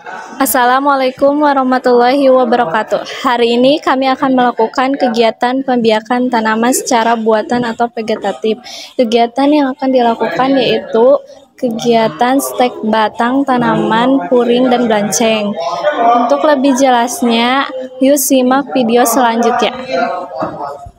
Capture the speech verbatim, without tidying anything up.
Assalamualaikum warahmatullahi wabarakatuh. Hari ini kami akan melakukan kegiatan pembiakan tanaman secara buatan atau vegetatif. Kegiatan yang akan dilakukan yaitu kegiatan stek batang tanaman puring dan blanceng. Untuk lebih jelasnya, yuk simak video selanjutnya.